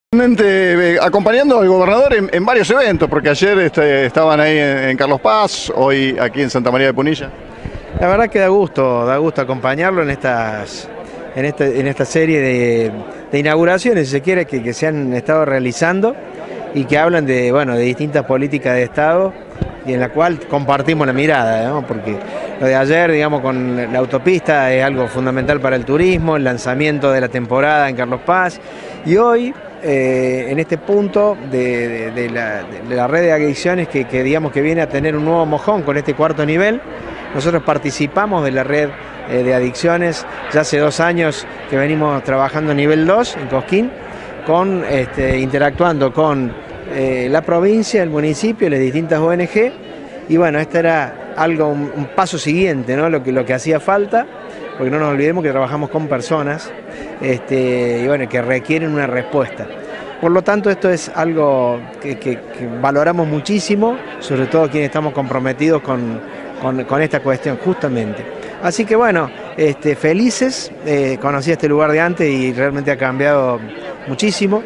Acompañando al gobernador en varios eventos, porque ayer estaban ahí en Carlos Paz, hoy aquí en Santa María de Punilla. La verdad que da gusto acompañarlo en esta serie de inauguraciones, si se quiere, que se han estado realizando y que hablan de distintas políticas de Estado y en la cual compartimos la mirada, ¿no? Porque lo de ayer, digamos, con la autopista es algo fundamental para el turismo, el lanzamiento de la temporada en Carlos Paz, y hoy en este punto de la red de adicciones que digamos que viene a tener un nuevo mojón con este cuarto nivel. Nosotros participamos de la red de adicciones ya hace 2 años que venimos trabajando nivel 2 en Cosquín, interactuando con la provincia, el municipio, las distintas ONG, y bueno, este era un paso siguiente, ¿no? Lo que hacía falta, porque no nos olvidemos que trabajamos con personas y bueno, que requieren una respuesta. Por lo tanto, esto es algo que valoramos muchísimo, sobre todo quienes estamos comprometidos con esta cuestión, justamente. Así que bueno, felices, conocí este lugar de antes y realmente ha cambiado muchísimo.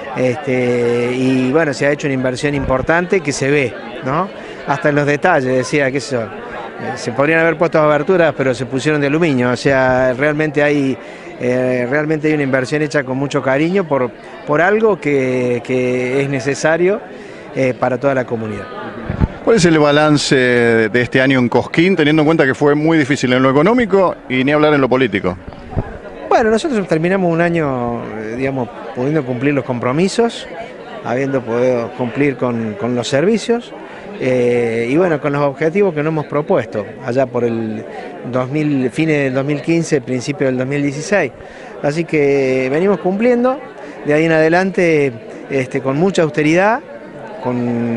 Y bueno, se ha hecho una inversión importante que se ve, ¿no? Hasta en los detalles, decía que se podrían haber puesto aberturas, pero se pusieron de aluminio. O sea, realmente hay una inversión hecha con mucho cariño por algo que es necesario para toda la comunidad. ¿Cuál es el balance de este año en Cosquín, teniendo en cuenta que fue muy difícil en lo económico y ni hablar en lo político? Bueno, nosotros terminamos un año, digamos, pudiendo cumplir los compromisos, habiendo podido cumplir con los servicios y bueno, con los objetivos que nos hemos propuesto allá por el fines del 2015, principio del 2016. Así que venimos cumpliendo, de ahí en adelante con mucha austeridad, con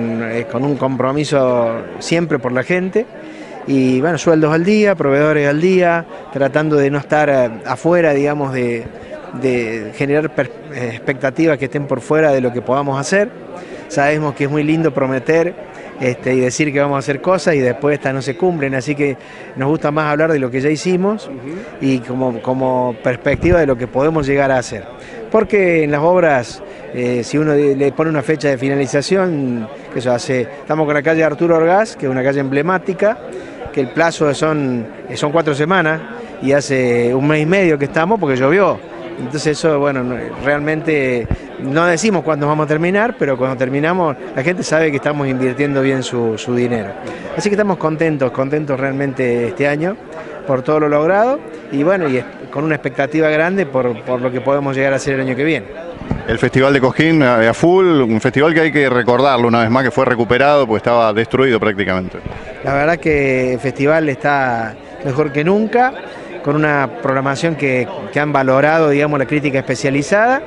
un compromiso siempre por la gente. Y bueno, sueldos al día, proveedores al día, tratando de no estar afuera, digamos, de generar expectativas que estén por fuera de lo que podamos hacer. Sabemos que es muy lindo prometer y decir que vamos a hacer cosas y después estas no se cumplen, así que nos gusta más hablar de lo que ya hicimos y como perspectiva de lo que podemos llegar a hacer. Porque en las obras, si uno le pone una fecha de finalización, estamos con la calle Arturo Orgaz, que es una calle emblemática, que el plazo son 4 semanas y hace 1 mes y medio que estamos porque llovió. Entonces eso, bueno, realmente no decimos cuándo vamos a terminar, pero cuando terminamos la gente sabe que estamos invirtiendo bien su dinero. Así que estamos contentos realmente este año por todo lo logrado y bueno, y con una expectativa grande por lo que podemos llegar a hacer el año que viene. El Festival de Cosquín a full, un festival que hay que recordarlo una vez más, que fue recuperado porque estaba destruido prácticamente. La verdad que el festival está mejor que nunca, con una programación que han valorado, digamos, la crítica especializada.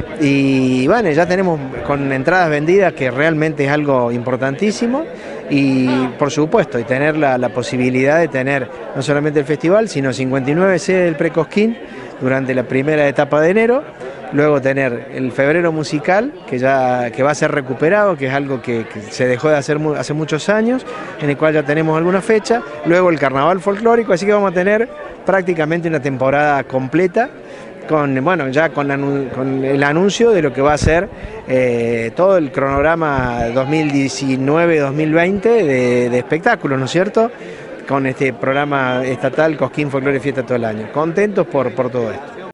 Y bueno, ya tenemos con entradas vendidas, que realmente es algo importantísimo. Y por supuesto, y tener la posibilidad de tener no solamente el festival, sino 59 sedes del Pre-Cosquín durante la primera etapa de enero. Luego tener el febrero musical, que va a ser recuperado, que es algo que se dejó de hacer hace muchos años, en el cual ya tenemos alguna fecha. Luego el carnaval folclórico, así que vamos a tener prácticamente una temporada completa, con el anuncio de lo que va a ser todo el cronograma 2019-2020 de espectáculos, ¿no es cierto?, con este programa estatal Cosquín Folclore y Fiesta todo el año. Contentos por todo esto.